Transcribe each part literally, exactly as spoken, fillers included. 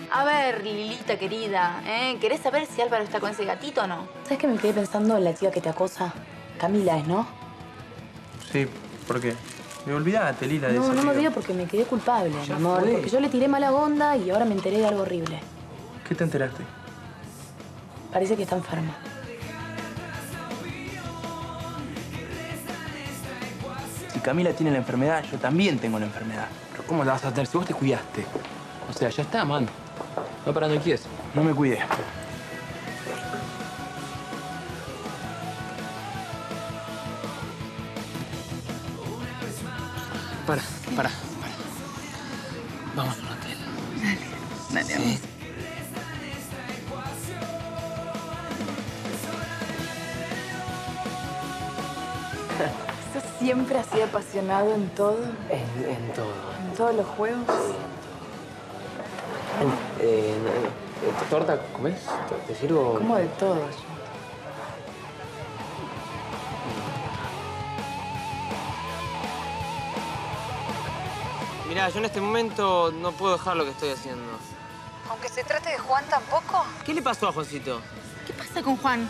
A ver, Lilita querida, ¿eh? ¿Querés saber si Álvaro está con ese gatito o no? ¿Sabes qué me quedé pensando en la chica que te acosa? Camila es, ¿no? Sí, ¿por qué? Me olvidaste, Lila, de No, ese no me río. olvido porque me quedé culpable, mi Ya amor. fue. Porque yo le tiré mala onda y ahora me enteré de algo horrible. ¿Qué te enteraste? Parece que está enferma. Si Camila tiene la enfermedad, yo también tengo la enfermedad. Pero ¿cómo la vas a tener si vos te cuidaste? O sea, ya está, man. No para, no quieres. No me cuidé. Para, para, para. Vamos a un hotel. Dale, dale, Sí. ¿Estás siempre así apasionado en todo? En, en todo. ¿En todos los juegos? Eh, eh, ¿Torta comés? ¿Te sirvo? Como de todo yo. Mirá, yo en este momento no puedo dejar lo que estoy haciendo. Aunque se trate de Juan tampoco. ¿Qué le pasó a Juancito? ¿Qué pasa con Juan?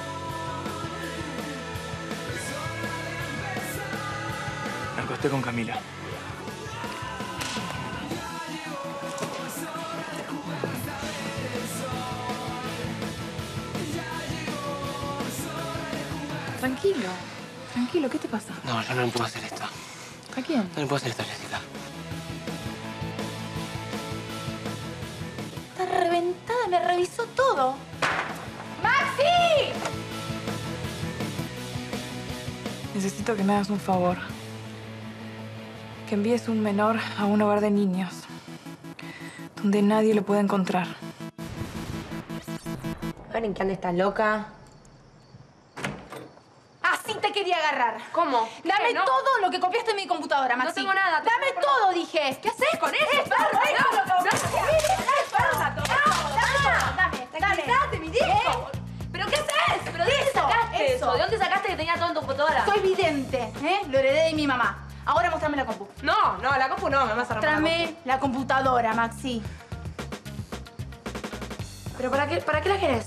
Me acosté con Camila. Tranquilo. Tranquilo, ¿qué te pasa? No, yo no le puedo hacer esto. ¿A quién? No le puedo hacer esto, Jessica. Está reventada, me revisó todo. ¡Maxi! Necesito que me hagas un favor. Que envíes un menor a un hogar de niños. Donde nadie lo pueda encontrar. ¿En qué anda esta loca? Así te quería agarrar. ¿Cómo? Dame ¿Qué? No. todo lo que copiaste en mi computadora, Maxi. No tengo nada, te Dame juro. todo, dije. ¿Qué haces con eso? ¡Es perro! ¡No, no, no! ¡No! ¡Dame todo! ¡Dame! ¡Tranquilízate, mi disco! ¿Pero qué haces? ¿Pero de dónde Eso, sacaste eso. eso? ¿De dónde sacaste que tenía todo en tu computadora? Soy vidente, ¿eh? Lo heredé de mi mamá. Ahora mostrame la compu. No, no, la compu no, me vas a romper la Mostrame la computadora, Maxi. compu. ¿Pero para qué, para qué la querés?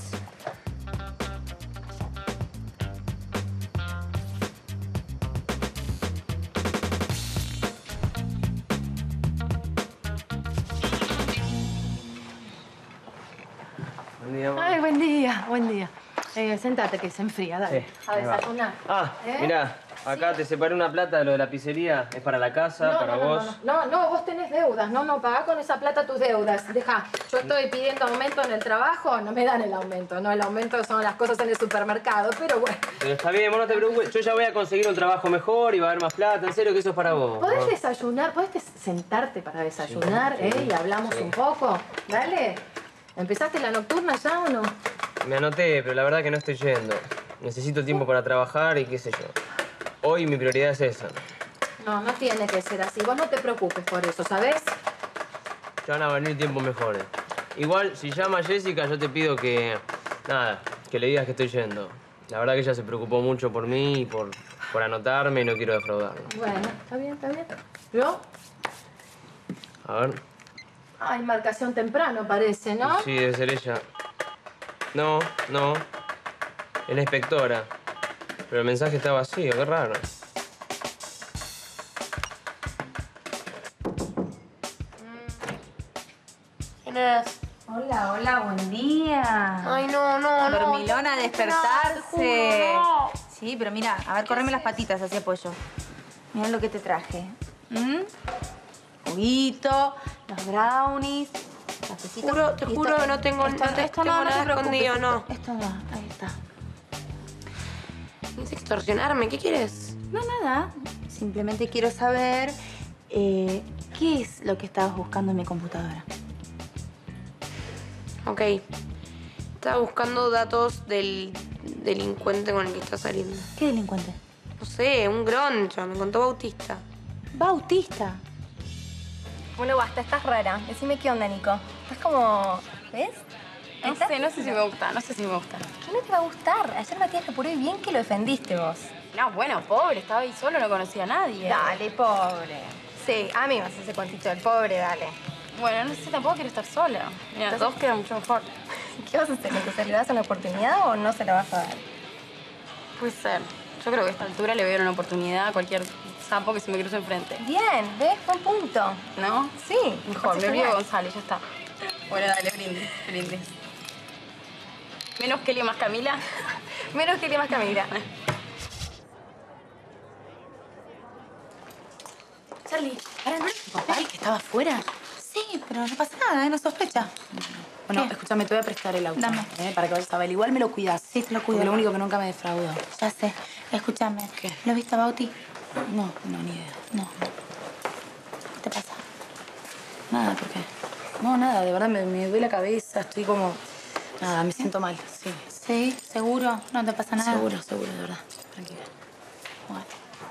Buen día, mamá. Ay, buen día, buen día. Eh, sentate, que se enfría, dale. Sí, A ahí va. desayunar. Ah, ¿Eh? mirá, acá te separé una plata de lo de la pizzería. Es para la casa, No, para no, no, vos. no, no, no, vos tenés deudas. No, no, pagá con esa plata tus deudas. Deja, yo estoy pidiendo aumento en el trabajo, no me dan el aumento. No, el aumento son las cosas en el supermercado, pero bueno. Pero está bien, vos no te preocupes. Yo ya voy a conseguir un trabajo mejor y va a haber más plata. En serio que eso es para vos. ¿Podés ¿no? desayunar? ¿Podés des- sentarte para desayunar, Sí, eh? Y hablamos sí. un poco. Dale. ¿Empezaste la nocturna ya o no? Me anoté, pero la verdad que no estoy yendo. Necesito tiempo para trabajar y qué sé yo. Hoy mi prioridad es esa. No, no tiene que ser así. Vos no te preocupes por eso, ¿sabés? Ya van a venir tiempos mejores. Igual, si llama Jessica, yo te pido que... Nada, que le digas que estoy yendo. La verdad que ella se preocupó mucho por mí y por, por anotarme y no quiero defraudarla. Bueno, está bien, está bien. ¿Yo? A ver. Ay, marcación temprano parece, ¿no? Sí, debe ser ella. No, no. Es la inspectora. Pero el mensaje está vacío, qué raro. ¿Quién es? Hola, hola, buen día. Ay, no, no, no. Dormilona, a no, despertarse. no. Sí, pero mira, a ver, correme las patitas, así apoyo. Mira lo que te traje. ¿Mm? Juguito, los brownies, cafecito. Juro, te Y juro que no tengo- esto, no te- esto tengo no, no nada te preocupes, escondido, esto- no. Esto no, ahí está. ¿Quieres extorsionarme? ¿Qué quieres? No, nada. Simplemente quiero saber eh, qué es lo que estabas buscando en mi computadora. Ok. Estaba buscando datos del delincuente con el que está saliendo. ¿Qué delincuente? No sé, un groncho, me contó Bautista. Bautista. Bueno, basta, estás rara. Decime qué onda, Nico. Estás como... ¿Ves? No sé, no sé si me gusta, no sé si me gusta. ¿Qué no te va a gustar? Ayer Matías te apuró y bien que lo defendiste vos. No, bueno, pobre, estaba ahí solo, no conocía a nadie. Dale, pobre. Sí, a mí vas ese cuantito del pobre, dale. Bueno, no sé, tampoco quiero estar sola. Mira, dos queda mucho mejor. ¿Qué vas a hacer? ¿Le das una oportunidad o no se la vas a dar? Puede ser. Yo creo que a esta altura le voy a dar una oportunidad a cualquier sapo que se me cruce enfrente. Bien, ¿ves? Buen punto. ¿No? Sí. Mejor, me me olvido de Gonzalo, ya está. Bueno, dale, brindis, brindis. Menos Kelly más Camila. Menos que más Camila. Charlie, ¿para no era tu papá el que estaba afuera? Sí, pero no pasa nada, ¿eh? No sospecha. Bueno, ¿Qué? escúchame, te voy a prestar el auto. Dame. ¿eh? Para que vayas a ver. Igual me lo cuidas. Sí, te lo cuido. Porque lo único que nunca me defraudó. Ya sé. Escúchame. ¿Qué? ¿Lo viste a Bauti? No, no, ni idea. No. ¿Qué te pasa? Nada, ¿por qué? No, nada, de verdad me, me duele la cabeza, estoy como... Nada, me siento mal, sí. Sí, seguro. No te pasa nada. Seguro, seguro, de verdad. Tranquila. Bueno.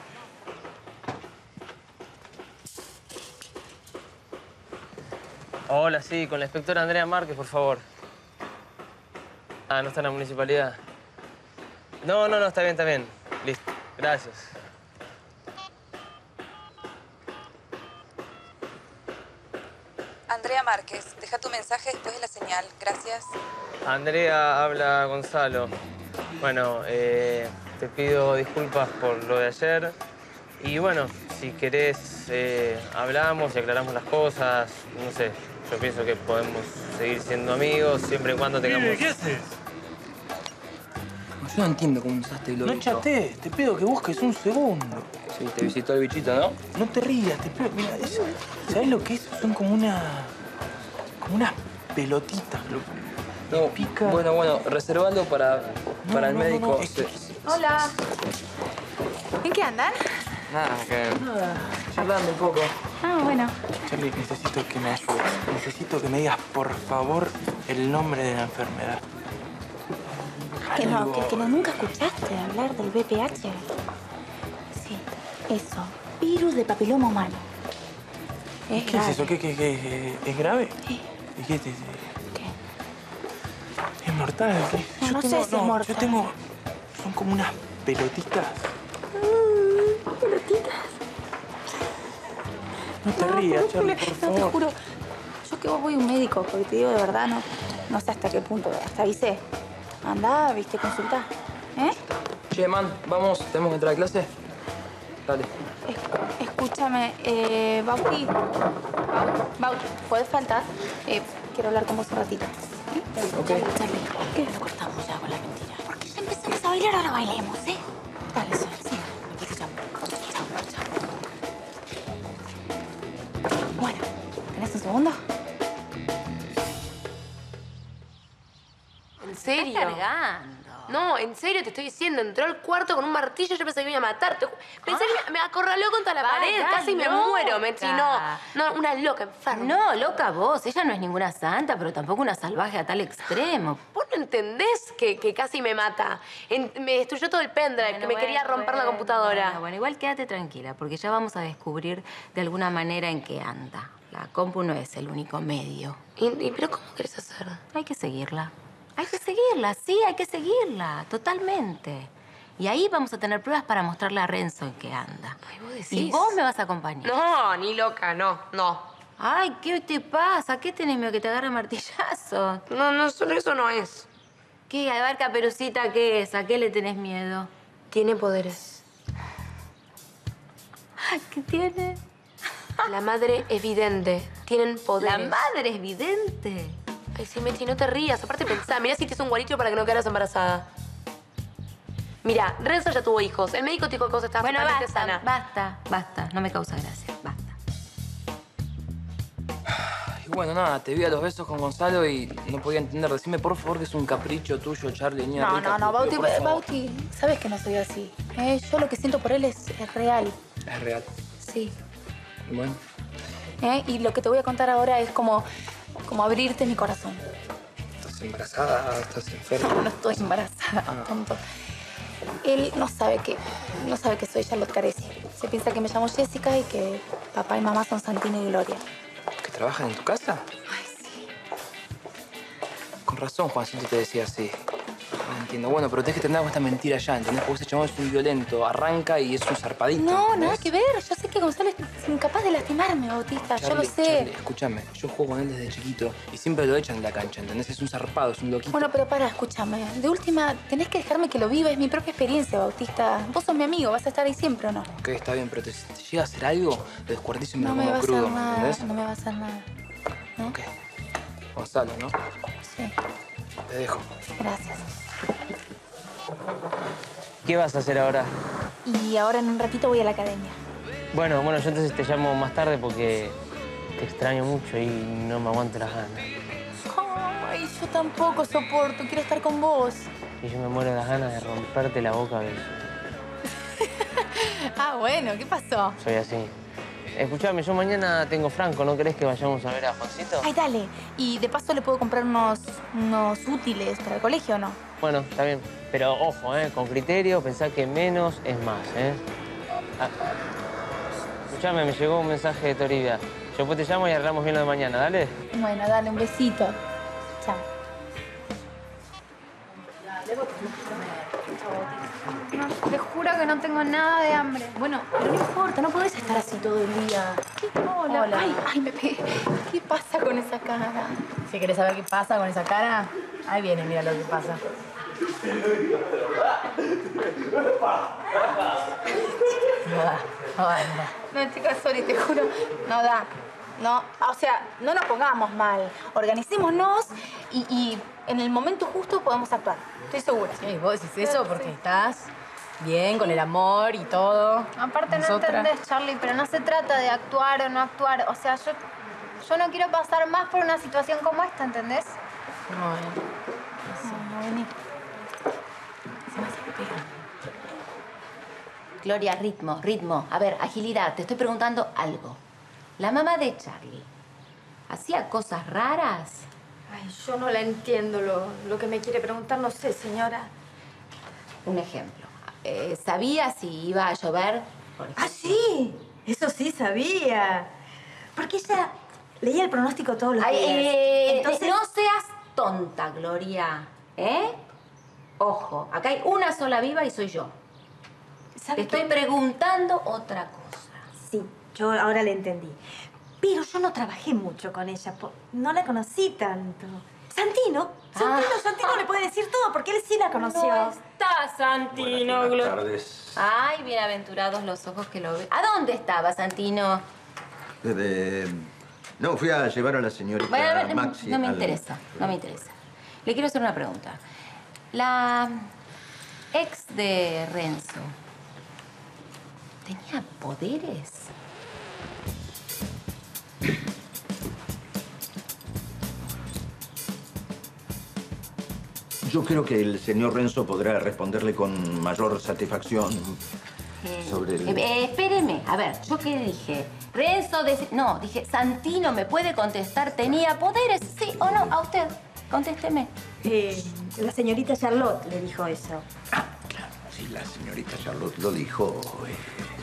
Hola, sí, con la inspectora Andrea Márquez, por favor. Ah, ¿no está en la municipalidad? No, no, no, está bien, está bien. Listo, gracias. Andrea Márquez, deja tu mensaje después de la señal. Gracias. Andrea, habla Gonzalo. Bueno, eh, te pido disculpas por lo de ayer. Y bueno, si querés, eh, hablamos y aclaramos las cosas. No sé, yo pienso que podemos seguir siendo amigos siempre y cuando tengamos... ¿Qué haces? Yo no entiendo cómo usaste el No globito. chatees, te pido que busques un segundo. Sí, te visitó el bichito, ¿no? No te rías, te pido... Mira, eso, ¿sabes lo que es? Son como una... como unas pelotitas. Lo, No, pica. bueno, bueno, reservalo para, No, para el no, no, médico. no, es Sí. que- Hola. ¿En qué andan? Nada, que... Nada, charlando un poco. Ah, bueno. Charlie, necesito que me ayudes. Necesito que me digas, por favor, el nombre de la enfermedad. Que no, Algo. que, que no, nunca escuchaste hablar del V P H. Sí, eso. Virus de papiloma humano. Es ¿Qué grave. es eso? ¿Qué, qué, qué, ¿Es grave? Sí. ¿Y qué, te- te- ¿Qué? ¿Es mortal? ¿Qué? No, Yo no sé tengo- si es mortal. Yo tengo... Son como unas pelotitas. Pelotitas. No te rías, Charlie, por No, favor. te juro. Yo que vos voy a un médico, porque te digo de verdad, no, no sé hasta qué punto. Hasta avisé. Andá, viste, consultá. ¿Eh? Che, man, vamos, tenemos que entrar a clase. Dale. Es- escúchame, eh, Bauti. Bau- Bauti, ¿puedes faltar? Eh, quiero hablar con vos un ratito. ¿Sí? Ok. Charlie, ¿qué? Lo cortamos ya con la mentira. Porque ya empezamos a bailar, ahora bailemos, ¿eh? Dale, Sol, sí. Después te llamo. Chao, chao. Bueno, ¿tenés un segundo? ¿En serio? Estás cargando. No, en serio te estoy diciendo. Entró al cuarto con un martillo y yo pensé que me iba a matar. Te ju- Pensé que me, me acorraló contra la Vaya, pared. Casi me loca. muero. Me trinó. No, una loca, enferma. No, loca vos. Ella no es ninguna santa, pero tampoco una salvaje a tal extremo. ¿Vos no entendés que, que casi me mata? En- me destruyó todo el pendrive, que me quería romper la computadora. Bueno, bueno, igual quédate tranquila, porque ya vamos a descubrir de alguna manera en qué anda. La compu no es el único medio. ¿Y, y pero cómo querés hacer? Hay que seguirla. Hay que seguirla, sí, hay que seguirla, totalmente. Y ahí vamos a tener pruebas para mostrarle a Renzo en qué anda. Ay, vos decís. Y vos me vas a acompañar. No, ni loca, no, no. Ay, ¿qué te pasa? ¿Qué tenés miedo que te agarre martillazo? No, no, solo eso no es. ¿Qué? A ver, Caperucita, ¿qué es? ¿A qué le tenés miedo? Tiene poderes. ¿Qué tiene? La madre evidente. Tienen poderes. La madre es vidente. Ay, sí, Metri, no te rías. Aparte pensá, mirá si te hizo un guaricho para que no quedaras embarazada. Mira, Renzo ya tuvo hijos. El médico te dijo que vos estabas Bueno, totalmente basta, sana. basta, basta. No me causa gracia, basta. Y bueno, nada, te vi a los besos con Gonzalo y no podía entender. Decime, por favor, que es un capricho tuyo, Charlie, niña No, rica, no, te no, lo Bauti, pido, por favor. Bauti, sabes que no soy así. ¿Eh? Yo lo que siento por él es, es real. Es real. Sí. Bueno, ¿Eh? Y lo que te voy a contar ahora es como, como abrirte mi corazón. estás embarazada, estás enferma. No, no estoy embarazada, tonto. Él no sabe que, no sabe que soy Charlotte Caresi. Se piensa que me llamo Jessica y que papá y mamá son Santino y Gloria. ¿Que trabajan en tu casa? Ay, sí. Con razón, Juancito te decía así. No entiendo. Bueno, pero tenés que terminar con esta mentira ya, ¿entendés? Porque ese chabón es un violento. Arranca y es un zarpadito. No, ¿entendés? nada que ver. Yo sé que Gonzalo es incapaz de lastimarme, Bautista. Charlie, yo lo sé. Charlie, escúchame. Yo juego con él desde chiquito y siempre lo echan de la cancha, ¿entendés? Es un zarpado, es un loquito. Bueno, pero para, escúchame. De última, tenés que dejarme que lo viva. Es mi propia experiencia, Bautista. Vos sos mi amigo. ¿Vas a estar ahí siempre o no? Ok, está bien, pero te, si te llega a hacer algo, lo descuartizo y me No lo me va como a crudo, hacer ¿me nada. entendés? No me va a hacer nada. ¿No? Ok. Gonzalo, ¿no? Sí. Te dejo. Gracias. ¿Qué vas a hacer ahora? Y ahora en un ratito voy a la academia. Bueno, bueno, yo entonces te llamo más tarde porque te extraño mucho y no me aguanto las ganas. Ay, yo tampoco soporto. Quiero estar con vos. Y yo me muero de las ganas de romperte la boca a besos. Ah, bueno. ¿Qué pasó? Soy así. Escuchame, yo mañana tengo Franco. ¿No querés que vayamos a ver a Juancito? Ay, dale. Y de paso le puedo comprar unos, unos útiles para el colegio, ¿o no? Bueno, está bien. Pero ojo, ¿eh? Con criterio, pensá que menos es más, ¿eh? Ah. Escuchame, me llegó un mensaje de Toribia. Yo después te llamo y arreglamos bien lo de mañana, ¿dale? Bueno, dale, un besito. Chao. No, te juro que no tengo nada de hambre. Bueno, pero no importa, no podés estar así todo el día. Hola. Hola. Ay, ay, me pegué. ¿Qué pasa con esa cara? Si querés saber qué pasa con esa cara, ahí viene, mira lo que pasa. No da, no da, no da. No, chicas, sorry, te juro. No da. No, o sea, no nos pongamos mal. Organicémonos y, y en el momento justo podemos actuar. Estoy segura. Sí, vos decís eso porque estás bien con el amor y todo. Aparte no Nosotras. entendés, Charlie, pero no se trata de actuar o no actuar. O sea, yo, yo no quiero pasar más por una situación como esta, ¿entendés? No, eh. No, no, vení. Gloria, ritmo, ritmo. A ver, agilidad. Te estoy preguntando algo. La mamá de Charlie, ¿hacía cosas raras? Ay, yo no la entiendo lo, lo que me quiere preguntar, no sé, señora. Un ejemplo. Eh, ¿Sabía si iba a llover? Por ejemplo? Ah, sí. Eso sí sabía. Porque ella leía el pronóstico todos los Ay, días. eh, Entonces... No seas tonta, Gloria. ¿Eh? Ojo, acá hay una sola viva y soy yo. Te estoy qué? preguntando otra cosa. Sí, yo ahora le entendí. Pero yo no trabajé mucho con ella. po- No la conocí tanto. Santino. Santino, Ah. Santino le puede decir todo porque él sí la conoció. No está Santino, Buenas Gloria. tardes. Ay, bienaventurados los ojos que lo ven. ¿A dónde estaba, Santino? Desde... No, fui a llevar a la señorita Bueno, a ver, Maxi. no me al- interesa, no me interesa. Le quiero hacer una pregunta. La ex de Renzo, ¿tenía poderes? Yo creo que el señor Renzo podrá responderle con mayor satisfacción Eh, sobre el... eh, eh, espéreme, a ver, ¿yo qué dije? Renzo, de... no, dije, Santino, ¿me puede contestar? ¿Tenía poderes? ¿Sí o no? A usted, contésteme. Eh, la señorita Charlotte le dijo eso. Ah, claro, sí, la señorita Charlotte lo dijo. eh,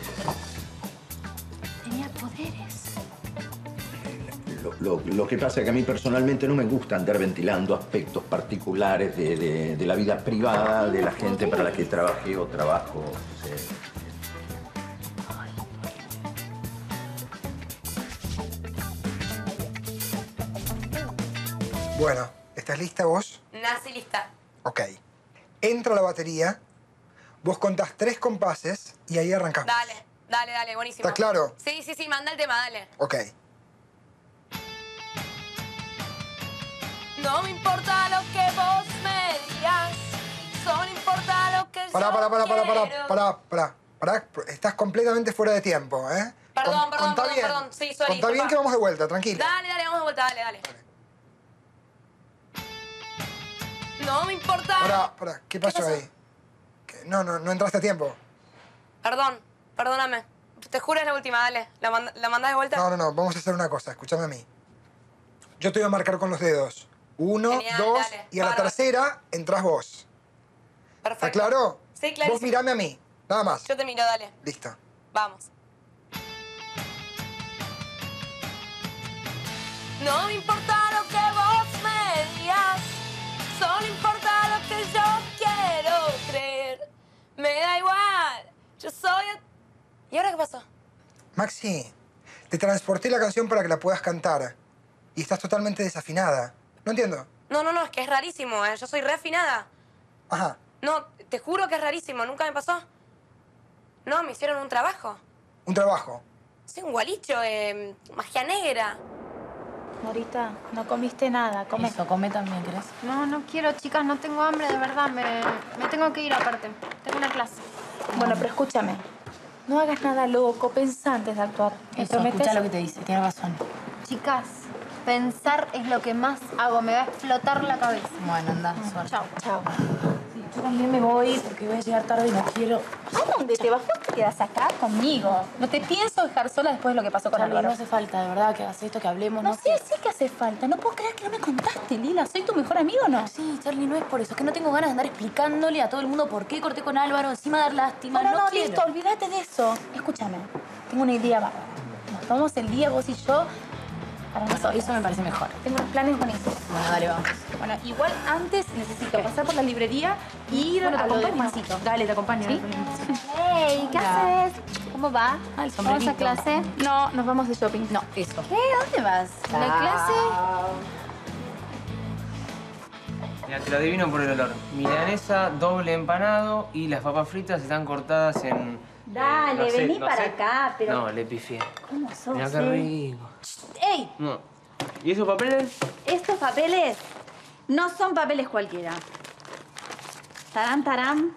Tenía poderes. Lo, lo- lo que pasa es que a mí personalmente no me gusta andar ventilando aspectos particulares de, de- de la vida privada de la gente para la que trabajé o trabajo. eh. Bueno, ¿estás lista vos? Nací lista. Ok. Entra la batería, vos contás tres compases y ahí arrancamos. Dale, dale, dale, buenísimo. ¿Está claro? Sí, sí, sí, manda el tema, dale. Ok. No me importa lo que vos me digas, solo importa lo que Pará, yo pará, pará, pará, pará, quiero. pará, pará, pará. Estás completamente fuera de tiempo, ¿eh? Perdón, Con- perdón, contá perdón, bien. perdón. Sí, sorry, Contá bien disculpa. que vamos de vuelta, tranquila. Dale, dale, vamos de vuelta, dale, dale. No me importa. Pará, pará, ¿qué pasó, ahí? ¿Qué? No, no, no entraste a tiempo. Perdón, perdóname. Te juro es la última, dale. ¿La, mand ¿La mandás de vuelta? No, no, no, vamos a hacer una cosa, escúchame a mí. Yo te voy a marcar con los dedos. Uno, Genial, dos, dale, y a la bárbaro. tercera entras vos. Perfecto. ¿Está claro? Sí, clarísimo. Vos mirame a mí, nada más. Yo te miro, dale. Listo. Vamos. No me importa lo que vos me digas, solo importa lo que yo quiero. Maxi, te transporté la canción para que la puedas cantar. Y estás totalmente desafinada. No entiendo. No, no, no, es que es rarísimo, ¿eh? Yo soy re afinada. Ajá. No, te juro que es rarísimo, nunca me pasó. No, me hicieron un trabajo. ¿Un trabajo? Sí, un gualicho, eh, magia negra. Morita, no comiste nada. Come. Eso, come también, ¿querés? No, no quiero, chicas, no tengo hambre, de verdad. Me, me tengo que ir aparte. Tengo una clase. Bueno, pero escúchame. No hagas nada loco, pensá antes de actuar. ¿Me Eso, prometes? escuchá lo que te dice, tiene razón. Chicas, pensar es lo que más hago. Me va a explotar la cabeza. Bueno, anda, suerte. Chao. Chao. Yo también me voy porque voy a llegar tarde y no quiero... ¿A dónde te vas? ¿Por qué te quedas acá conmigo? No te pienso dejar sola después de lo que pasó con Charlie, Álvaro. no hace falta, de verdad, que hagas esto, que hablemos. No, No, sí, sí que hace falta. No puedo creer que no me contaste, Lila. ¿Soy tu mejor amigo o no? Sí, Charlie, no es por eso. Es que no tengo ganas de andar explicándole a todo el mundo por qué corté con Álvaro, encima dar lástima. No, no, no, quiero. listo. Olvídate de eso. Escúchame. Tengo una idea bárbara. Nos tomamos el día, vos y yo, para nosotros. Eso me parece mejor. Tengo unos planes bonitos. Bueno, dale, vamos. Bueno, igual antes necesito pasar por la librería y ir Bueno, te a lo de acompaño. Juancito. Dale, te acompaño. ¿Sí? Hey, ¿qué Hola. haces? ¿Cómo va? Ah, el ¿Vamos sombrerito. a clase? No, nos vamos de shopping. No, eso. ¿Qué? ¿Dónde vas? ¿A la clase? Mira, te lo adivino por el olor. Milanesa, doble empanado y las papas fritas están cortadas en... Dale, eh, no sé, vení no para sé. acá, pero... No, le pifié. ¿Cómo sos, Mira qué eh? rico. ¡Ey! No. ¿Y esos papeles? Estos papeles no son papeles cualquiera. Tarán, tarán.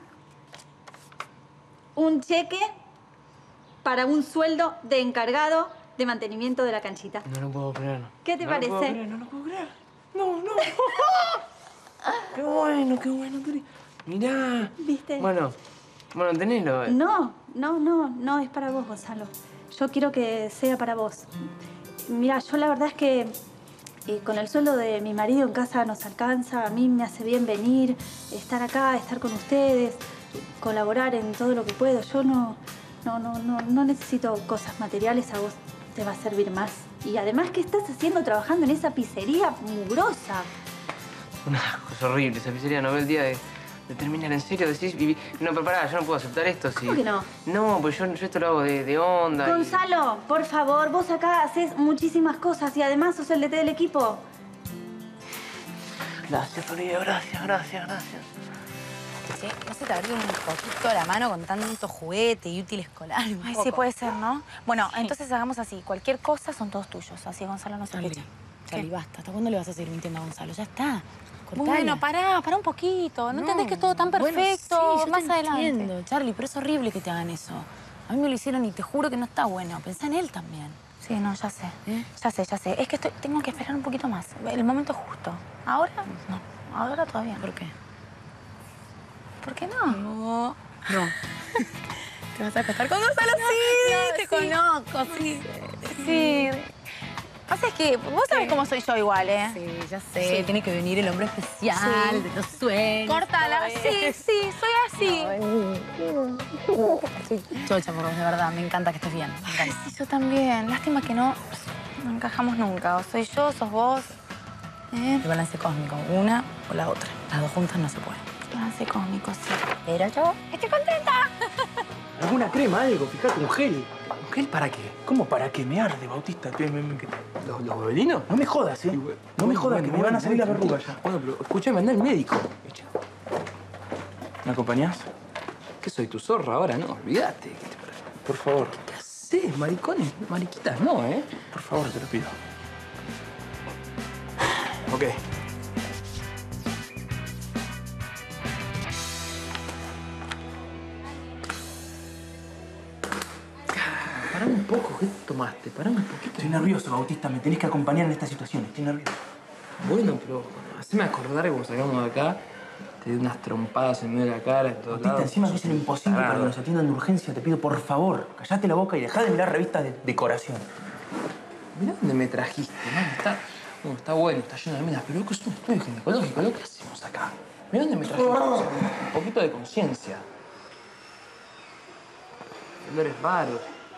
Un cheque para un sueldo de encargado de mantenimiento de la canchita. No lo puedo creer. ¿Qué te no parece? Lo puedo creer, no lo puedo creer. No, no. Qué bueno, qué bueno, Turi. Mirá. ¿Viste? Bueno, bueno, tenelo. eh. No, no, no, no es para vos, Gonzalo. Yo quiero que sea para vos. Mira, yo la verdad es que eh, con el sueldo de mi marido en casa nos alcanza. A mí me hace bien venir, estar acá, estar con ustedes, colaborar en todo lo que puedo. Yo no, no, no, no, no necesito cosas materiales, a vos te va a servir más. Y además, ¿qué estás haciendo trabajando en esa pizzería mugrosa? Una cosa horrible. Esa pizzería no ve el día de, de terminar. ¿En serio decís? Y- No, pero pará, yo no puedo aceptar esto. Si... ¿Cómo que no? No, pues yo, yo esto lo hago de, de onda. y- Gonzalo, por favor, vos acá haces muchísimas cosas y además sos el D T del equipo. Gracias, Olivia, gracias, gracias, gracias. Sí, no se te abrió un poquito la mano con tanto juguete y útil escolar. un Ay, poco. sí puede ser, ¿no? Bueno, entonces hagamos así. Cualquier cosa son todos tuyos. Así Gonzalo no se Charlie, escucha. Charlie, basta. ¿Hasta cuándo le vas a seguir mintiendo a Gonzalo? Ya está. Cortala. Bueno, pará, pará un poquito. ¿No, entendés que es todo tan Bueno, perfecto? sí, yo Más te adelante. entiendo, Charlie, pero es horrible que te hagan eso. A mí me lo hicieron y te juro que no está bueno. Pensá en él también. Sí, no, ya sé. ¿Eh? Ya sé, ya sé. Es que estoy, tengo que esperar un poquito más. El momento justo. ¿Ahora? No. Ahora todavía. ¿Por qué? ¿Por qué no? No. No. ¿Te vas a acostar con Gonzalo? Sí, te conozco. Sí. Sí. Pasa es que vos sabés cómo soy yo igual, ¿eh? Sí, ya sé. Sí. Tiene que venir el hombre especial Sí. de los sueños. Córtala. Sí, sí, soy así. Soy chocha por vos, de verdad. Me encanta que estés bien. Me encanta. Sí, yo también. Lástima que no, no encajamos nunca. O soy yo, sos vos. ¿Eh? El balance cósmico, una o la otra. Las dos juntas no se pueden. Balance cósmico, sí. Pero yo estoy contenta. ¿Alguna crema, algo? Fíjate, un gel. ¿Un gel para qué? ¿Cómo para qué? Me arde, Bautista. ¿Qué, me- me- qué- ¿Los, los bebelinos? No me jodas, ¿eh? No me jodas, que me van a salir las verrugas ya. Bueno, pero escúchame, anda al médico. ¿Me acompañás? ¿Qué soy, tu zorra ahora? No, olvídate. ¿Qué te parece? Por favor. ¿Qué haces, maricones? Mariquitas, no, ¿eh? Por favor, te lo pido. Ok. Parame un poco, ¿qué tomaste? Parame un poquito. Estoy nervioso, Bautista. Me tenés que acompañar en esta situación. Estoy nervioso. Bueno, pero haceme acordar que cuando salgamos de acá, te di unas trompadas en medio de la cara, en todos Bautista, lados. encima que es lo imposible para que nos atiendan de urgencia. Te pido, por favor, callate la boca y dejá de mirar revistas de decoración. Mirá dónde me trajiste, man. Está, bueno, está bueno, está lleno de minas, pero loco, es un estudio ginecológico. ¿Lo que hacemos acá? Mirá dónde me trajiste. Un poquito de conciencia. Olores raros.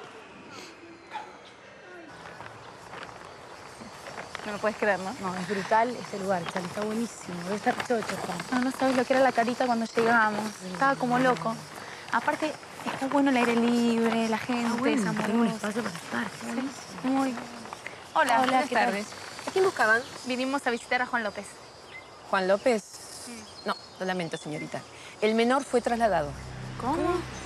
No lo puedes creer, ¿no? No, es brutal este lugar, Charlie. Está buenísimo. Debe estar chocho, Juan. No, no sabes lo que era la carita cuando llegamos. Estaba como loco. Aparte, Está bueno el aire libre, la gente, Ah, bueno, es amorosa. tengo un espacio para estar. Sí, muy. Hola, Hola, buenas ¿qué tal? tardes. ¿A quién buscaban? Vinimos a visitar a Juan López. ¿Juan López? No, lo lamento, señorita. El menor fue trasladado. ¿Cómo?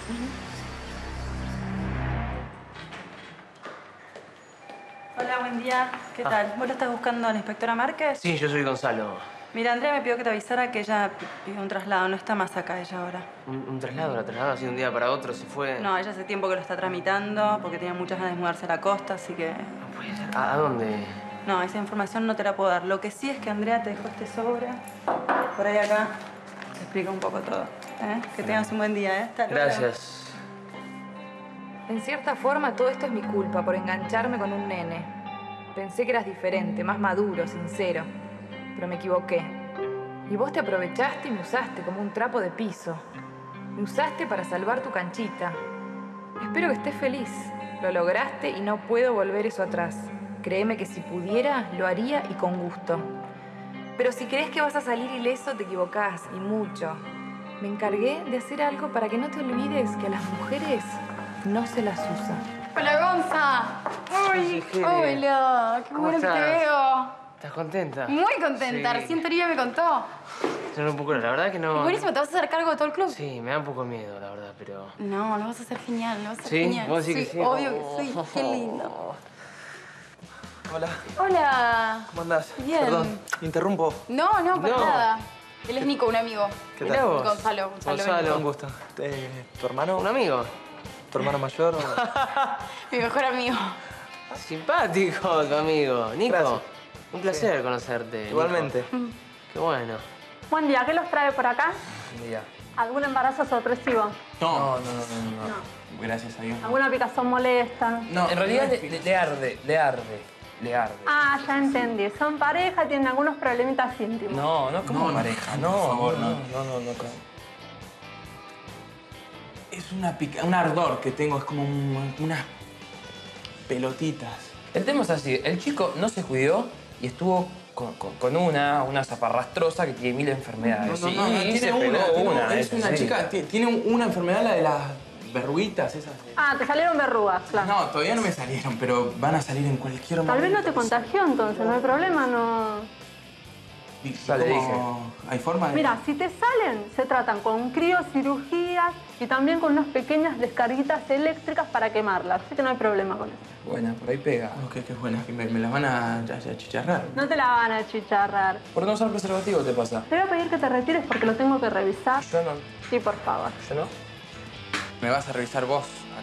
Hola, buen día. ¿Qué Ah. tal? ¿Vos lo estás buscando a la inspectora Márquez? Sí, yo soy Gonzalo. Mira, Andrea me pidió que te avisara que ella pidió un traslado. No está más acá ella ahora. Un, un traslado, la trasladó así de un día para otro, se fue. No, ella hace tiempo que lo está tramitando porque tenía muchas ganas de mudarse a la costa, así que... ¿A, a dónde? No, esa información no te la puedo dar. Lo que sí es que Andrea te dejó este sobre. Por ahí acá. Te explica un poco todo. ¿eh? Que tengas un buen día, ¿eh? Hasta luego. Gracias. En cierta forma, todo esto es mi culpa por engancharme con un nene. Pensé que eras diferente, más maduro, sincero. Pero me equivoqué. Y vos te aprovechaste y me usaste como un trapo de piso. Me usaste para salvar tu canchita. Espero que estés feliz. Lo lograste y no puedo volver eso atrás. Créeme que si pudiera, lo haría y con gusto. Pero si crees que vas a salir ileso, te equivocás, y mucho. Me encargué de hacer algo para que no te olvides que a las mujeres no se las usa. Hola, Gonza. Uy, Geli. hola. Qué ¿Cómo bueno que te estás? veo. ¿Estás contenta? Muy contenta. Sí. Recién Toribia me contó. Yo un poco, la verdad que no... Buenísimo, ¿te vas a hacer cargo de todo el club? Sí, me da un poco de miedo, la verdad, pero... No, lo vas a hacer genial, lo vas a hacer ¿Sí? genial. ¿Vos decís que sí? obvio Oh. que sí. Qué lindo. Hola, Hola. ¿cómo andás? Bien. Perdón, interrumpo. No, no, para No. nada. Él es Nico, un amigo. ¿Qué Mirá tal? vos. Gonzalo, Gonzalo. Gonzalo. Un gusto. Eh, ¿Tu hermano? ¿Un amigo? ¿Tu hermano mayor? o- Mi mejor amigo. Simpático tu amigo. Nico, Gracias. un placer conocerte. Igualmente. Nico. Qué bueno. Buen día, ¿qué los trae por acá? Día. ¿Algún embarazo sorpresivo? No, no, no, no, no. Gracias a Dios. ¿Alguna picazón molesta? No, En realidad no le, es le- le arde, le arde, le arde. Ah, ya entendí. Son pareja, tienen algunos problemitas íntimos. No, no como No, no, pareja, por no, favor, no, no. no, no, no, no. Es una pica, un ardor que tengo, es como un- unas pelotitas. El tema es así, el chico no se cuidó y estuvo con, con- con una, una zaparrastrosa que tiene mil enfermedades. No, no, no, y, no, y tiene se una, pegó tiene una. Es una sí. chica, ti- tiene un- una enfermedad, la de las verruguitas esas. de- Ah, te salieron verrugas, claro. No, todavía no me salieron, pero van a salir en cualquier momento. Tal vez no te contagió entonces, no hay problema, no... Y- y Ya le cómo- dije. ¿Hay forma de...? Mira, si te salen, se tratan con criocirugías y también con unas pequeñas descarguitas eléctricas para quemarlas, así que no hay problema con eso. Buena, por ahí pega. No, qué, qué buena, que me, me las van a, a- a chicharrar. No te la van a chicharrar. Por no usar preservativo te pasa. Te voy a pedir que te retires porque lo tengo que revisar. Yo no. Sí, por favor. Yo no. Me vas a revisar vos.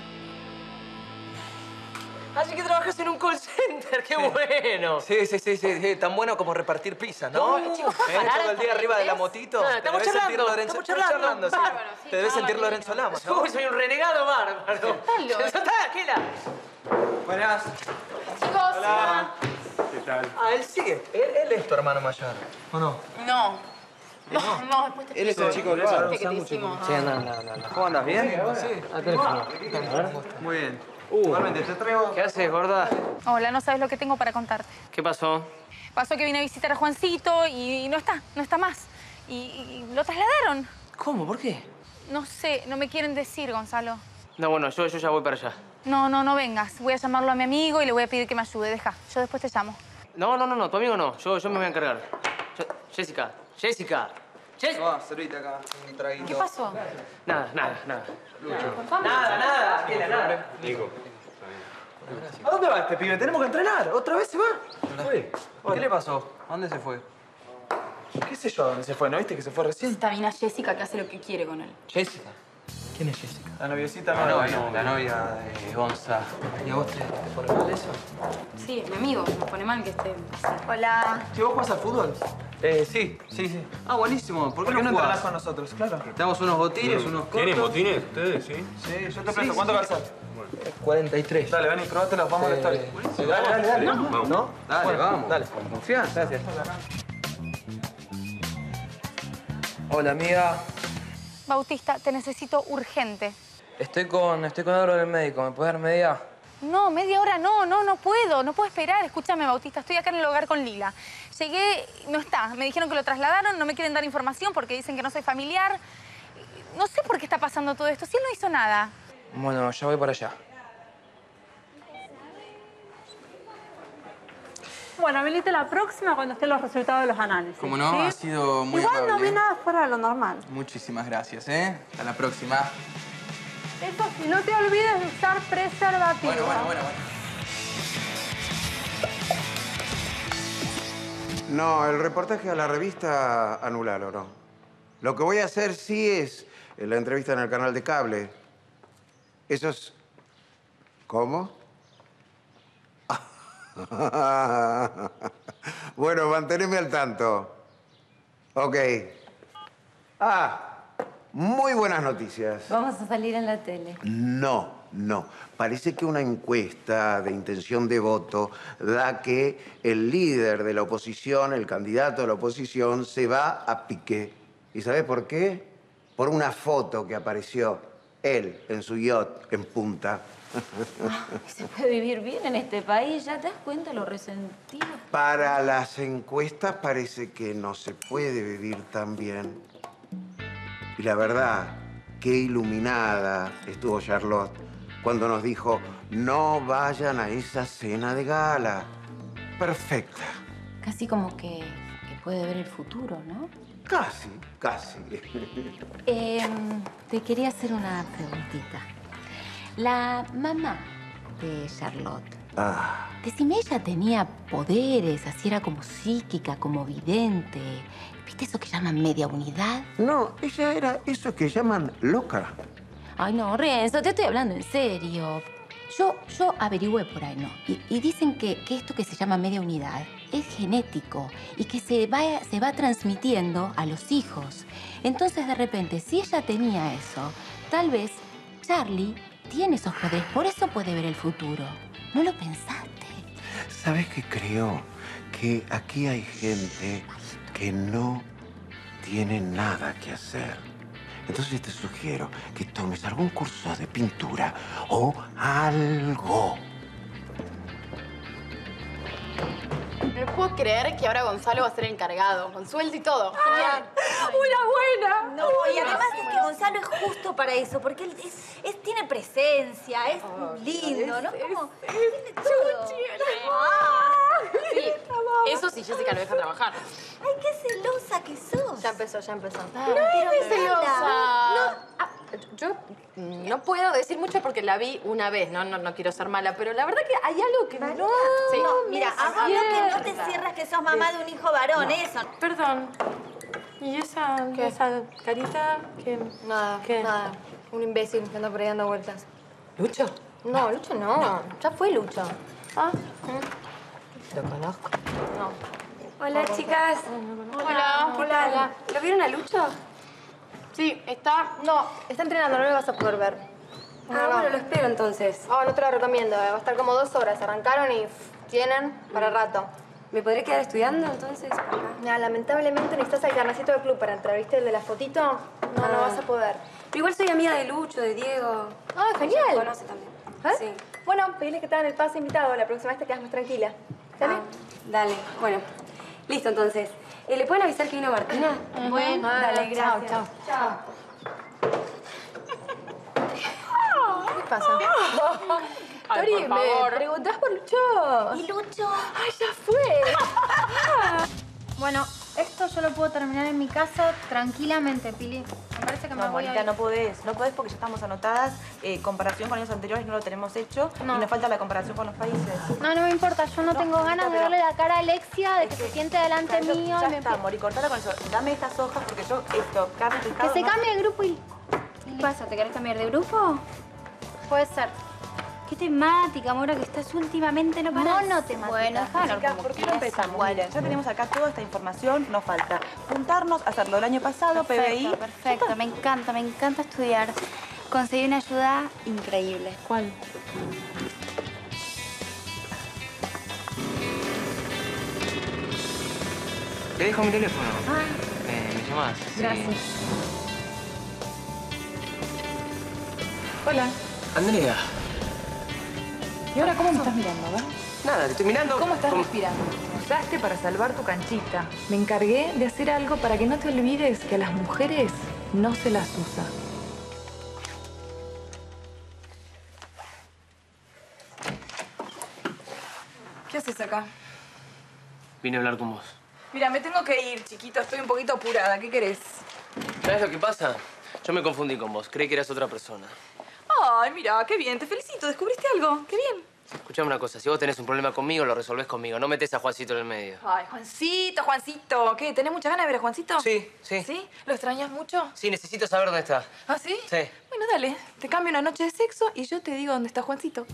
Así que trabajas en un call center, qué bueno. Sí, sí, sí, sí, sí, tan bueno como repartir pizza, ¿no? No, chicos, ¿puedo ¿Eh? parar Todo el día hasta arriba de la tres? motito. Ah, Te estamos debes sentir charlando, Lorenzo, estamos charlando. sí. Bárbaro, sí, Te debes no, sentir vale. Lorenzo Lamas, ¿no? Uy, soy un renegado bárbaro. Eso está, Gela. Buenas. Chicos. Hola. ¿Qué tal? Ah, él sigue. Él, él es tu hermano mayor, ¿o no? No. No, no, después te Él es el chico del bar. que te hicimos. Sí, anda, anda, anda. ¿Cómo andas? ¿Bien? Sí. A teléfono. Muy bien. Igualmente, te traigo... ¿Qué haces, gorda? Hola, no sabes lo que tengo para contarte. ¿Qué pasó? Pasó que vine a visitar a Juancito y no está, no está más. Y, y lo trasladaron. ¿Cómo? ¿Por qué? No sé, no me quieren decir, Gonzalo. No, bueno, yo, yo ya voy para allá. No, no, no vengas. Voy a llamarlo a mi amigo y le voy a pedir que me ayude. Deja, yo después te llamo. No, no, no, no, tu amigo no. Yo, yo me voy a encargar. Yo- Jessica, Jessica. Jessica. Toma, servite acá, un traguito. ¿Qué pasó? Nada, nada, nada. Lucho. Nada, nada, Gela, nada. Nico. ¿A dónde va este pibe? Tenemos que entrenar. ¿Otra vez se va? Fue. ¿Qué le pasó? ¿A dónde se fue? ¿Qué sé yo a dónde se fue? ¿No viste que se fue recién? Está bien a Jessica que hace lo que quiere con él. ¿Jessica? ¿Quién es Jessica? La noviecita La nueva. novia, la novia de Gonza. ¿Y a vos te, te pone mal eso? Sí, es mi amigo. Me pone mal que esté así. Hola. ¿Si vos jugás al fútbol? Eh, sí, sí, sí. Ah, buenísimo. ¿Por qué, no, jugás? entrenás con nosotros? Claro. Te damos unos botines, unos cortos. ¿Tienen botines ustedes, sí? Sí, yo te Sí, presto. sí, ¿Cuánto sí. calzás? cuarenta y tres. Dale, ven y probate los vamos a estar. Eh, Dale, dale, dale. ¿No? Vamos. ¿No? Dale, Bueno, vamos. Dale. ¿Confías? Gracias. Hola, amiga. Bautista, te necesito urgente. Estoy con, estoy con Álvaro del médico. ¿Me puedes dar media? No, media hora no, no, no puedo. No puedo esperar. Escúchame, Bautista, estoy acá en el hogar con Lila. Llegué, no está. Me dijeron que lo trasladaron, no me quieren dar información porque dicen que no soy familiar. No sé por qué está pasando todo esto. Si él no hizo nada. Bueno, ya voy para allá. Bueno, venite la próxima cuando estén los resultados de los análisis. Como no, ¿sí? ha sido muy Igual amable. no vi nada fuera de lo normal. Muchísimas gracias, ¿eh? Hasta la próxima. Eso sí, no te olvides de usar preservativo. Bueno, bueno, bueno, bueno. No, el reportaje a la revista, anulalo, ¿no? Lo que voy a hacer sí es la entrevista en el canal de cable. Eso es... ¿Cómo? Bueno, manteneme al tanto. Ok. Ah, muy buenas noticias. Vamos a salir en la tele. No, no. Parece que una encuesta de intención de voto da que el líder de la oposición, el candidato de la oposición, se va a pique. ¿Y sabes por qué? Por una foto que apareció él en su yacht en Punta. Ay, se puede vivir bien en este país, ¿ya te das cuenta lo resentido? Para las encuestas parece que no se puede vivir tan bien. Y la verdad, qué iluminada estuvo Charlotte cuando nos dijo, no vayan a esa cena de gala. Perfecta. Casi como que, que puede ver el futuro, ¿no? Casi, casi. Eh, te quería hacer una preguntita. La mamá de Charlotte, Ah, decime, ella tenía poderes, así era como psíquica, como vidente. ¿Viste eso que llaman media unidad? no, ella era eso que llaman loca. Ay, no, Renzo, te estoy hablando en serio. Yo, yo averigüé por ahí, ¿no? Y, y dicen que, que esto que se llama media unidad es genético y que se va, se va transmitiendo a los hijos. Entonces, de repente, si ella tenía eso, tal vez Charlie tiene esos poderes, por eso puede ver el futuro. ¿No lo pensaste? ¿Sabes qué creo? Que aquí hay gente que no tiene nada que hacer. Entonces te sugiero que tomes algún curso de pintura o algo. No puedo creer que ahora Gonzalo va a ser encargado, con sueldo y todo. Genial. ¡Una buena! No, y además es que Gonzalo es justo para eso, porque él es, es- tiene presencia, es lindo, ¿no? Como, tiene todo. Sí, eso sí, Jessica lo deja trabajar. Ay, qué celosa que sos. Ya empezó, ya empezó. No, pero es celosa. No. Ah, yo mm, no puedo decir mucho porque la vi una vez, no, no, no quiero ser mala, pero la verdad que hay algo que no... Sí. No, mira, hago lo que no te cierras que sos mamá de un hijo varón, eso. Perdón. ¿Y esa, esa carita? ¿Qué? Nada, ¿Qué? nada. Un imbécil que anda por ahí dando vueltas. ¿Lucho? No, Lucho no. Ya fue Lucho. Ah. Lo conozco. No. Hola, chicas. Hola. ¿Qué tal? ¿Lo vieron a Lucho? Sí, está... No, está entrenando, no lo vas a poder ver. Ah, bueno, lo espero entonces. Ah, no te lo recomiendo, eh. Va a estar como dos horas. Arrancaron y pff, tienen para rato. ¿Me podré quedar estudiando entonces? Mira, lamentablemente necesitas el carnecito del club para entrar, ¿viste? El de la fotito. No, no Ah. vas a poder. Pero igual soy amiga de Lucho, de Diego. Ah, genial. Me conoce también. ¿Eh? Sí. Bueno, pedile que te hagan el pase invitado. La próxima vez te quedas más tranquila. ¿Dale? Ah, dale, bueno. Listo, entonces. Eh, ¿Le pueden avisar que vino Martina? Bueno, dale, chao, gracias. chao. Chao. ¿Qué pasa? Ay, Tori, por favor. ¿me preguntás por Lucho? ¿Y Lucho? ¡Ay, ya fue! Bueno, esto yo lo puedo terminar en mi casa tranquilamente, Pili. Me parece que me No, voy a Mónica, ir. no podés. No podés porque ya estamos anotadas. Eh, comparación con años anteriores no lo tenemos hecho. No. Y nos falta la comparación con los países. No, no me importa. Yo no, No, tengo ganas de pero- verle la cara a Alexia, de que se siente delante Ya, mío. ya y me está, empie- Mori, cortala con eso. Dame estas hojas porque yo, esto, carne, Que pescado... se no- cambie de grupo y... ¿Qué pasa? ¿Te querés cambiar de grupo? Puede ser. Qué temática, Mora, que estás últimamente no parás. Monotemática. Bueno, déjalo Chicas, como ¿por qué no quieras. empezamos? Miren, ya tenemos acá toda esta información, nos falta juntarnos, hacerlo el año pasado, P B I. Perfecto, perfecto. Me encanta, me encanta estudiar. Conseguí una ayuda increíble. ¿Cuál? Te dejo mi teléfono. Ah, Eh, ¿Me llamás? gracias. Hola. Andrea. ¿Y ahora cómo me estás mirando, verdad? Nada, te estoy mirando. ¿Cómo estás como- respirando? Usaste para salvar tu canchita. Me encargué de hacer algo para que no te olvides que a las mujeres no se las usa. haces acá? Vine a hablar con vos. Mira, me tengo que ir, chiquito. Estoy un poquito apurada. ¿Qué querés? ¿Sabes lo que pasa? Yo me confundí con vos. Creí que eras otra persona. Ay, mira, qué bien. Te felicito. ¿Descubriste algo? Qué bien. Escuchame una cosa. Si vos tenés un problema conmigo, lo resolvés conmigo. No metés a Juancito en el medio. Ay, Juancito, Juancito. ¿Qué? ¿Tenés muchas ganas de ver a Juancito? Sí, sí. ¿Sí? ¿Lo extrañas mucho? Sí, necesito saber dónde está. ¿Ah, sí? Sí. Bueno, dale. Te cambio una noche de sexo y yo te digo dónde está Juancito.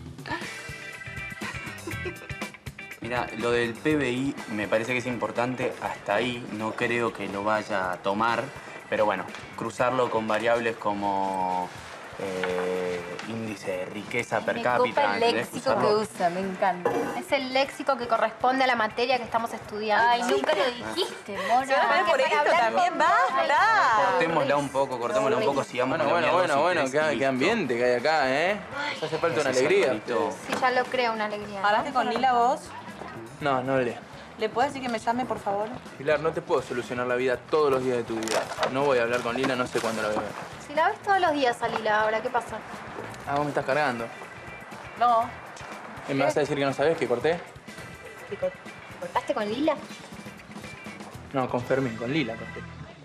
Mira, lo del P B I me parece que es importante hasta ahí. No creo que lo vaya a tomar. Pero bueno, cruzarlo con variables como eh, índice de riqueza per Me cápita. copa el ¿entendés? léxico que usa, me encanta. Es el léxico que corresponde a la materia que estamos estudiando. Ay, nunca lo dijiste, Mora. Se va a por esto también, basta. Cortémosla un poco, cortémosla un poco, sigamos Bueno, bueno, bromeando bueno, sin bueno, tres qué, y qué ambiente que hay acá, ¿eh? Nos hace falta una Ese alegría. saludito. Sí, ya lo creo, una alegría. ¿Hablaste con Lila vos? No, no le. ¿Le puedes decir que me llame, por favor? Pilar, no te puedo solucionar la vida todos los días de tu vida. No voy a hablar con Lila, no sé cuándo la voy a ver. Si la ves todos los días a Lila ahora, ¿qué pasa? Ah, vos me estás cargando. No. ¿Y me vas a decir que no sabés que corté? ¿Cortaste con Lila? No, con Fermín, con Lila corté.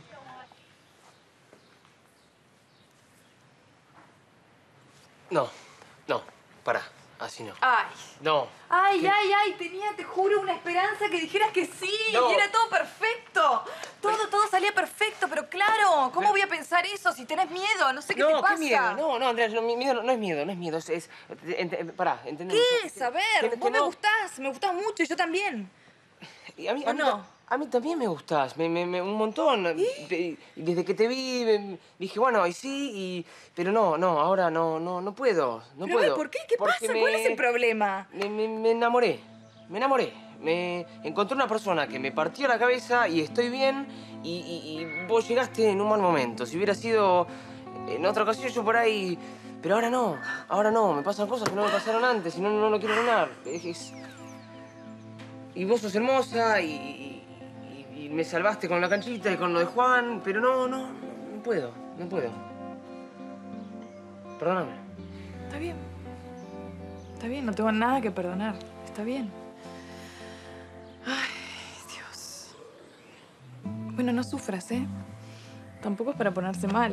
No, no, pará. Así no. Ay. No. Ay, ¿Qué? ay, ay, tenía, te juro, una esperanza que dijeras que sí, No. y era todo perfecto. Todo, todo salía perfecto, pero claro, ¿cómo voy a pensar eso si tenés miedo? No sé qué te No, pasa. qué miedo. No, no, Andrea, no, mi miedo no, no es miedo, no es miedo. Es, es ent- pará, entendemos. ¿Qué es? A ver, Que- que vos me no- gustás, me gustás mucho y yo también. Y a mí, ¿O a mí, no? a mí también me gustás, me, me, me- un montón. Te- Desde que te vi, me- dije, bueno, y sí, y... Pero no, no, ahora no, no, no puedo, no Pero, puedo. ¿por qué? ¿Qué Porque pasa? ¿Cuál es el problema? Me, me- me enamoré, me enamoré. Me encontré una persona que me partió la cabeza y estoy bien y, y- y vos llegaste en un mal momento. Si hubiera sido en otra ocasión yo por ahí... Pero ahora no, ahora no, me pasan cosas que no me pasaron antes y no, no lo quiero arruinar. Es- es- Y vos sos hermosa y, y- y me salvaste con la canchita y con lo de Juan, pero no, no, no puedo, no puedo. Perdóname. Está bien. Está bien, no tengo nada que perdonar. Está bien. Ay, Dios. Bueno, no sufras, ¿eh? Tampoco es para ponerse mal.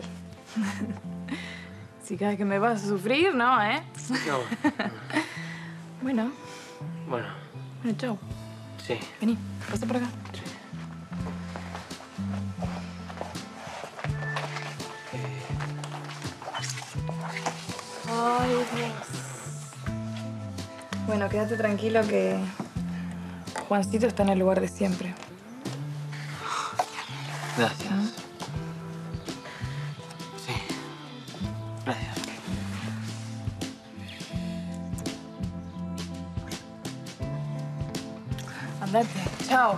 Si cada vez que me vas a sufrir, no, ¿eh? No. Bueno, Bueno, bueno, chao. sí. Vení, pasa por acá. Ay, Dios. Bueno, quédate tranquilo que Juancito está en el lugar de siempre. Gracias. Sí. Gracias. Andate. Chao.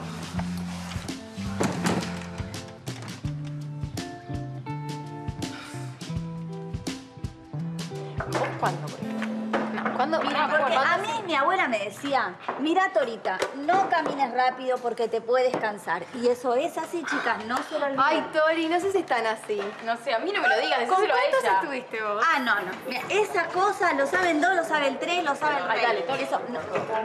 ¿Vos cuándo, por ejemplo? ¿Cuándo? Mira, porque ¿cuándo? a mí mi abuela me decía, mira Torita, no camines rápido porque te puedes cansar. Y eso es así, chicas, no se lo olviden. Ay, Tori, no sé si están así. No sé, a mí no me lo digas, ¿Con decíselo a cuántos ella. estuviste vos? Ah, no, no. Mira, esa cosa lo saben dos, lo sabe el tres, lo sabe el Ay, rey. dale, Tori. Eso, no.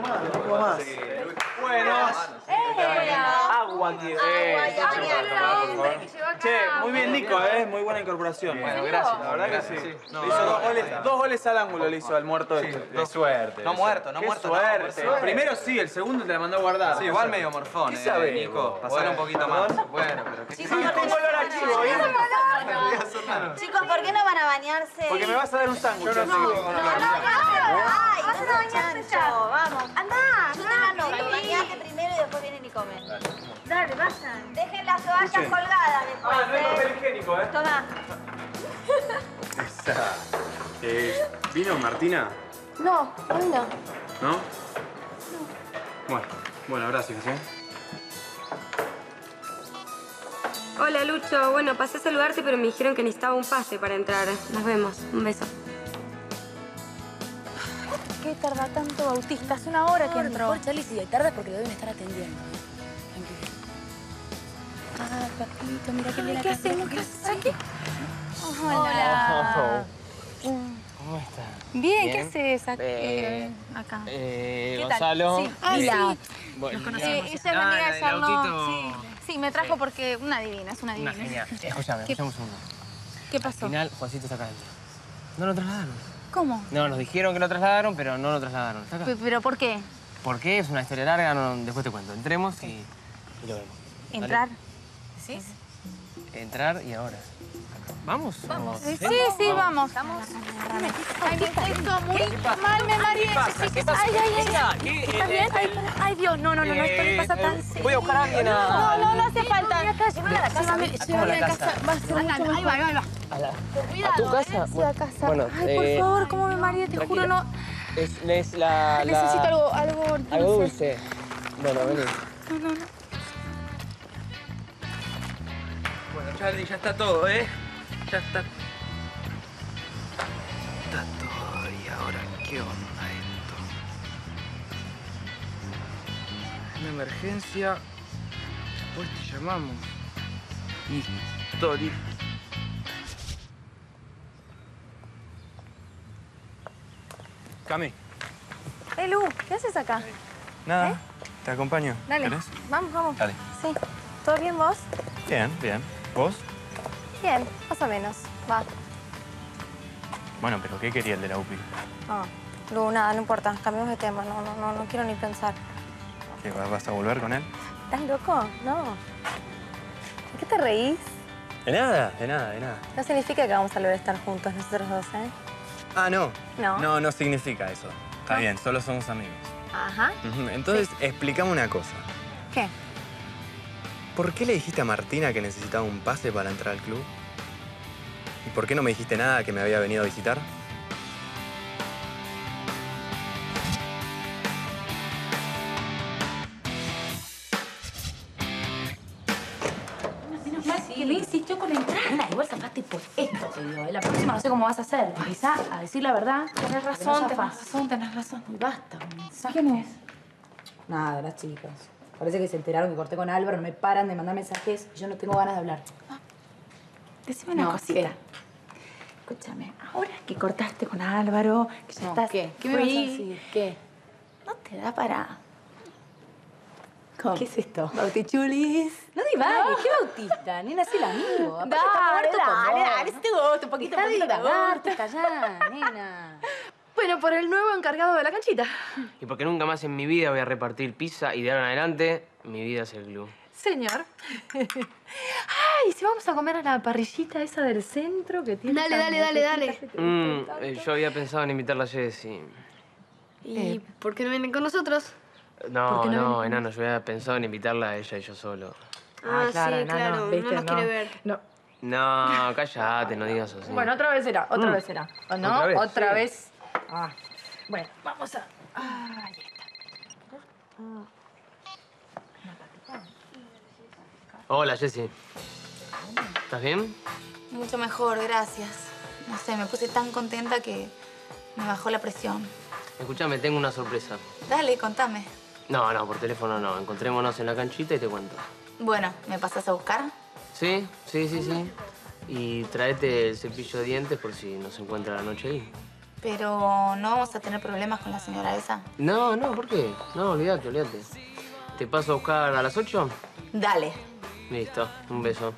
Buenas. Agua, tío. Agua, ya, Che, muy bien, Nico, ¿eh? Muy buena incorporación. Bueno, gracias. La verdad que sí. Le hizo dos goles, dos goles al ángulo, le hizo al muerto este. De suerte. No muerto, no Qué muerto, no, suerte. por suerte. Primero sí, el segundo te la mandó a guardar. Sí, igual medio morfón, ¿Qué eh, sabés, Nico. vos? Pasar un Bueno, poquito perdón. más. Bueno, pero que... Chicos, Sí, con olor a chivo, ¿eh? Chicos, ¿por qué no van a bañarse? Porque me vas a dar un sándwich. No, no, no, no, ay, Vas a no seas bañarte chancho, vamos. Andá, yo te la noto, bañate primero y después vienen y comen. Dale, vayan. Dejen las toallas Escuchen. colgadas después. Ah, no hay ¿eh? papel higiénico, ¿eh? Toma. Esa. Eh, ¿Vino Martina? No, hoy no. ¿No? Bueno, bueno, gracias, ¿eh? Hola, Lucho. Bueno, pasé a saludarte, pero me dijeron que necesitaba un pase para entrar. Nos vemos. Un beso. ¿Qué tarda tanto Bautista? Hace una hora que entró. Por Charlie, si tarda porque lo deben estar atendiendo. Tranquilo. Ah, papito, mira que Ay, bien ¿qué acá. hacemos? ¿Qué hacemos aquí? Hola. ¿Cómo estás? Bien, Bien. ¿qué haces acá? Eh, Eh, acá. Eh, ¿Qué tal? Gonzalo. Sí. Ah, Mira. sí. Bueno, Nos mira. conocemos. Eh, ella es la Ah, amiga la de del Charlotte. autito. Sí, sí, me trajo porque una divina, es una divina. Una genial. Escúchame, ¿Qué- escuchamos uno. ¿Qué Al pasó? final, Juancito está acá adentro. No lo trasladaron. ¿Cómo? No, nos dijeron que lo trasladaron, pero no lo trasladaron. Está acá. Pe- ¿Pero por qué? ¿Por qué? Es una historia larga, no, después te cuento. Entremos y, y lo vemos. Dale. ¿Entrar? ¿Sí? Entrar y ahora. ¿Vamos? Vamos. ¿O- Sí, sí, vamos. Vamos. Ay, me siento muy mal, me mareé. ¿Qué pasa? ¿Qué pasa? Ay, ay, ay. ¿Qué? ¿Qué? ¿Estás bien? Ay, ay, Dios, no, no, no, no, esto me pasa tan Eh, serio. voy a buscar a alguien a- No, no, no hace falta. Llévala a la casa. Llévame, ¿A llévame la a casa. casa? Va a ser Anda, mucho ahí va, ahí va, ahí va. A, la, Cuidado, ¿A tu casa? Sí, a casa. Bueno, Ay, eh, por favor, cómo me mareé, te tranquila. juro, no. Es, es la, la... Necesito algo, algo dulce. Algo dulce. Bueno, vení. No, no, no. Bueno, Charlie, ya está todo, ¿eh? Ya está. Está todo. ¿Y ahora qué onda esto? Una emergencia. Después te llamamos. Historia. Cami. Eh, Lu, ¿qué haces acá? Nada. Te acompaño. Dale. ¿Querés? Vamos, vamos. Dale. Sí. ¿Todo bien vos? Bien, bien. ¿Vos? Bien, más o menos. Va. Bueno, pero ¿qué quería el de la U P I? Ah, Lu, nada, no importa. Cambiamos de tema. No, no, no, no quiero ni pensar. ¿Qué, vas a volver con él? ¿Estás loco? No. ¿De qué te reís? De nada, de nada, de nada. No significa que vamos a volver a estar juntos nosotros dos, ¿eh? Ah, no. No. No, no significa eso. Está No. bien, solo somos amigos. Ajá. Ujú, entonces, explícame una cosa. ¿Qué? ¿Por qué le dijiste a Martina que necesitaba un pase para entrar al club? ¿Y por qué no me dijiste nada que me había venido a visitar? Menos mal que le insistió con entrar. Ana, igual zafaste por esto, te digo. ¿eh? La próxima no sé cómo vas a hacer. Empezá a decir la verdad. Tenés razón, No tenés zafás. razón, tenés razón. Y basta. con mensajes. ¿Quién es? Nada, las chicas. Parece que se enteraron que corté con Álvaro, no me paran de mandar mensajes y yo no tengo ganas de hablar. Decime una No, cosita. ¿qué? Escúchame, ahora que cortaste con Álvaro, que ya No, estás ¿qué? ¿Qué me vas a free, decir? ¿Qué? ¿no te da para ¿Cómo? ¿Qué es esto? Bautichulis. No divagues, ¿qué bautista? Nena, es el amigo. Aparte está muerto por dale, vos. dale, si te gusta, un poquito, un Dejá de poquito te divagar, gusta. callá, nena. Bueno, por el nuevo encargado de la canchita. Y porque nunca más en mi vida voy a repartir pizza y de ahora en adelante, mi vida es el club. Señor. Ay, si vamos a comer a la parrillita esa del centro que tiene... Dale, esas dale, dale, dale. musecitas que te Mm, gustan eh, tanto. yo había pensado en invitarla a Jessie. ¿Y por qué no vienen con nosotros? No, qué no no, vienen? enano, yo había pensado en invitarla a ella y yo solo. Ah, claro, sí, no, claro. no, No, viste, nos no. quiere ver. No. No, cállate, no digas así. Bueno, otra vez será, otra Mm. vez será. ¿O no? ¿Otra vez? Otra Sí. vez. Ah. Bueno, vamos a... Ah, ahí está. Hola, Jessie. ¿Estás bien? Mucho mejor, gracias. No sé, me puse tan contenta que me bajó la presión. Escuchame, tengo una sorpresa. Dale, contame. No, no, por teléfono no. Encontrémonos en la canchita y te cuento. Bueno, ¿me pasas a buscar? Sí, sí, sí, sí. Y tráete el cepillo de dientes por si nos encuentra la noche ahí. Pero no vamos a tener problemas con la señora esa. No, no, ¿por qué? No, olvídate, olvídate. ¿Te paso a buscar a las ocho? Dale. Listo, un beso.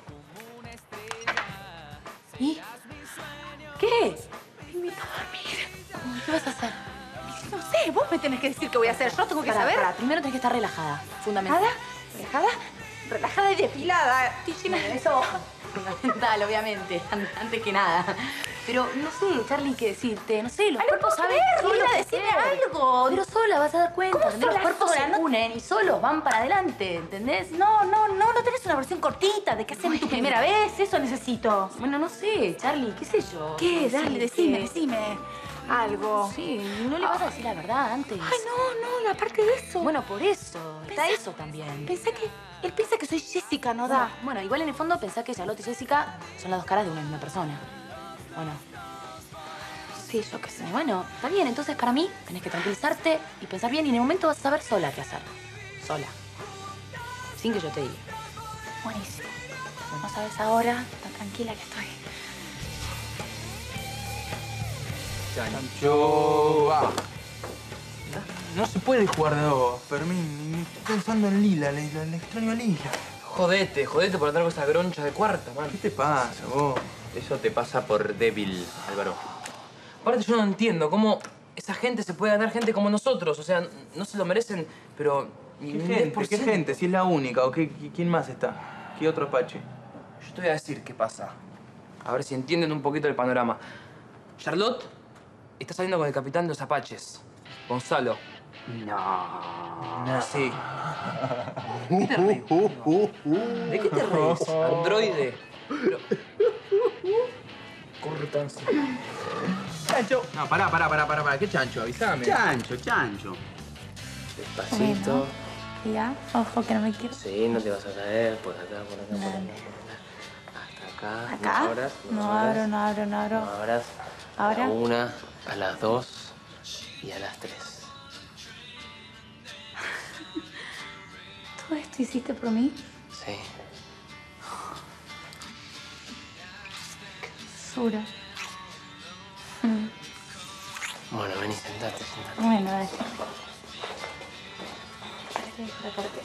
¿Y? ¿Qué? Me invito a dormir. ¿Qué vas a hacer? No sé, vos me tenés que decir qué voy a hacer. Yo tengo que Pará, saber. pará, primero tenés que estar relajada, fundamental. ¿Relajada? ¿Relajada? Relajada y depilada. Estoy llena de Eso, fundamental, obviamente, an- antes que nada. Pero no sé, Charlie, qué decirte. No sé, los Ay, no cuerpos puedo saben creer, solos Lila, qué decime hacer. algo. Pero sola vas a dar cuenta. ¿Cómo ¿entendés? Los sola, cuerpos sola? se unen y solos van para adelante, ¿entendés? No, no, no, no tenés una versión cortita de qué hacer en tu primera vez. Eso necesito. Bueno, no sé, Charlie, qué sé yo. ¿Qué? No sé, Dale, decime, ¿qué? decime. Algo. Sí, no le vas a decir la verdad antes. Ay, no, no, aparte de eso. Bueno, por eso. Está Pensá- eso también. Pensé que... Él piensa que soy Jessica, ¿no da? Bueno, igual en el fondo pensá que Charlotte y Jessica son las dos caras de una misma persona. Bueno. Sí, yo qué sé. Bueno, está bien. Entonces, para mí, tenés que tranquilizarte y pensar bien. Y en el momento vas a saber sola qué hacer. Sola. Sin que yo te diga. Buenísimo. No sabes ahora tan tranquila que estoy. Chanchoa. No se puede jugar de dos, Fermín. Estoy pensando en Lila, le, le, le extraño a Lila. Jodete, jodete por andar con esa groncha de cuarta, man. ¿Qué te pasa, vos? Eso te pasa por débil, Álvaro. Aparte, yo no entiendo cómo esa gente se puede ganar gente como nosotros. O sea, no se lo merecen, pero... ¿Qué gente? ¿Qué gente? Si es la única. ¿O qué, quién más está? ¿Qué otro Apache? Yo te voy a decir qué pasa. A ver si entienden un poquito el panorama. Charlotte está saliendo con el capitán de los Apaches, Gonzalo. No. No, sí. ¿Qué te reís? ¿De qué te reís? Androide. Pero... Cortanse. ¡Chancho! No, pará, pará, pará, pará, pará. ¿Qué chancho? Avísame. Chancho, chancho. Despacito. Ya, ojo que no me quiero. Sí, no te vas a caer. Por acá, por acá, por acá, por acá. Hasta acá. ¿Acá? No abras, no, No abras. abro, no abro, no abro. No abras. ¿Ahora? A la una, a las dos y a las tres. ¿Todo esto hiciste por mí? Sí. Sura. Mm. Bueno, vení, sentate, sentate. Bueno, dale. Espérate, espérate.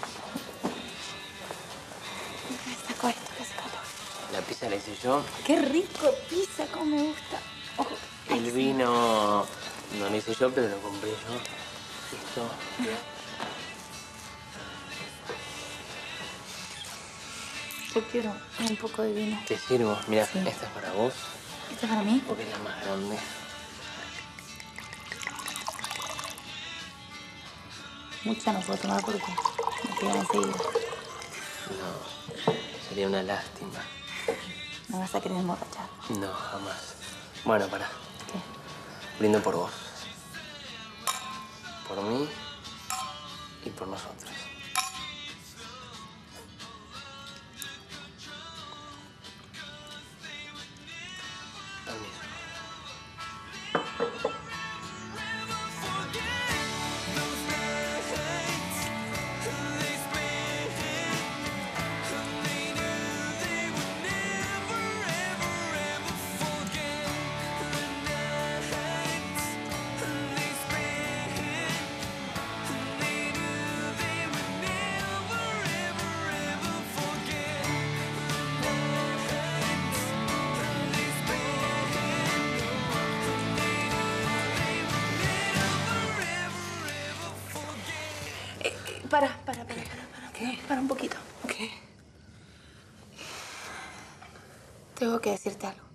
Me saco esto, que hace calor. La pizza la hice yo. Qué rico pizza, cómo me gusta. Ojo. El vino no lo hice yo, pero lo compré yo. Listo. Yo quiero un poco de vino. Te sirvo. Mira, Sí. esta es para vos. ¿Este es para mí? Porque es la más grande. Mucha no puedo tomar porque me quedan enseguida. No, sería una lástima. Me vas a querer emborrachar. No, jamás. Bueno, pará. ¿Qué? Brindo por vos. Por mí y por nosotros. Permiso. Para, para, para, para, para. ¿Qué? Para un poquito. ¿Qué? Tengo que decirte algo.